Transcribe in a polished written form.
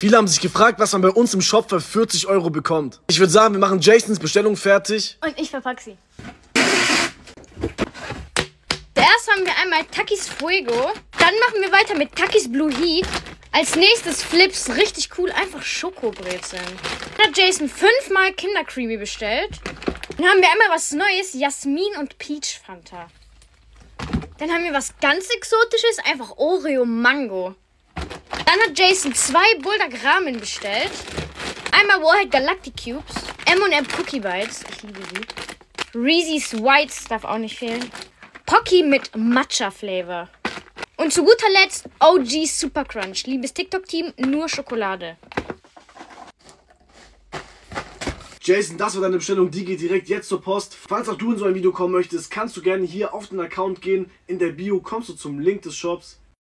Viele haben sich gefragt, was man bei uns im Shop für 40 € bekommt. Ich würde sagen, wir machen Jasons Bestellung fertig. Und ich verpack sie. Zuerst haben wir einmal Takis Fuego. Dann machen wir weiter mit Takis Blue Heat. Als nächstes Flips, richtig cool, einfach Schokobrezeln. Dann hat Jason 5-mal Kinder Creamy bestellt. Dann haben wir einmal was Neues, Jasmin und Peach Fanta. Dann haben wir was ganz Exotisches, einfach Oreo Mango. Dann hat Jason 2 Bulldog Ramen bestellt. Einmal Warhead Galactic Cubes, M&M Cookie Bites, ich liebe sie. Reese's Whites darf auch nicht fehlen. Pocky mit Matcha Flavor. Und zu guter Letzt OG Super Crunch. Liebes TikTok-Team, nur Schokolade. Jason, das war deine Bestellung, die geht direkt jetzt zur Post. Falls auch du in so ein Video kommen möchtest, kannst du gerne hier auf den Account gehen. In der Bio kommst du zum Link des Shops.